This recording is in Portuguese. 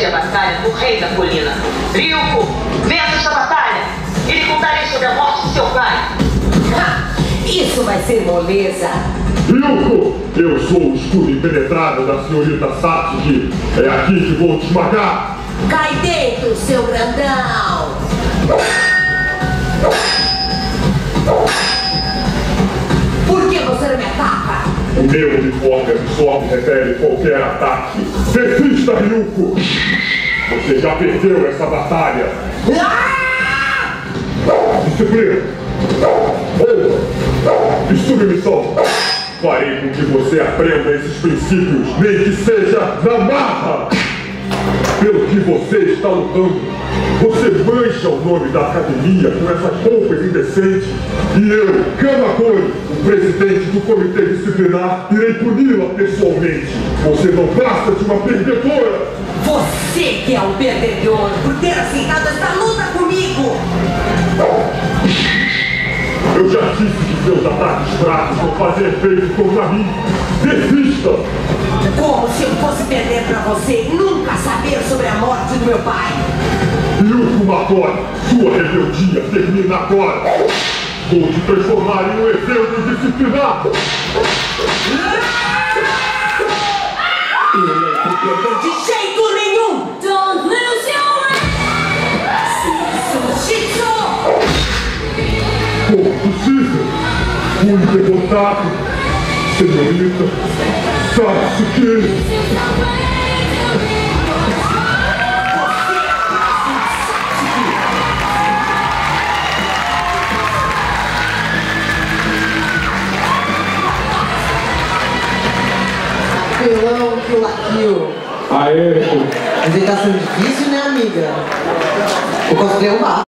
a batalha do rei da colina. Ryuko, vença esta batalha e lhe contarei sobre a morte de seu pai. Isso vai ser moleza. Ryuko, eu sou o escudo impenetrável da senhorita Satsuki. É aqui que vou te esmagar. Cai dentro, seu grandão. Por que você não me ataca? O meu uniforme absorve e repele qualquer ataque. Desista, Ryuko! Você já perdeu essa batalha. Disciplina! Honra! E submissão! Farei com que você aprenda esses princípios, nem que seja na marra! Pelo que você está lutando, você mancha o nome da academia com essas roupas indecentes. E eu, Kamakori, o presidente do comitê disciplinar, irei puni-la pessoalmente. Você não passa de uma perdedora. Você que é um perdedor por ter aceitado esta luta comigo. Eu já disse que seus ataques fracos vão fazer efeito contra mim. Desista! Como se eu fosse perder pra você nunca saber sobre a morte do meu pai. Ryuko Matori, sua rebeldia termina agora. Vou te transformar em um evento disciplinado. De jeito nenhum! Don't lose your way. Shitsu! Como possível? Fui derrotado. Senhorita Satsuki. Pelão que o laquio. Aê! Mas ele tá sendo difícil, né, amiga? O cosplay é um barro.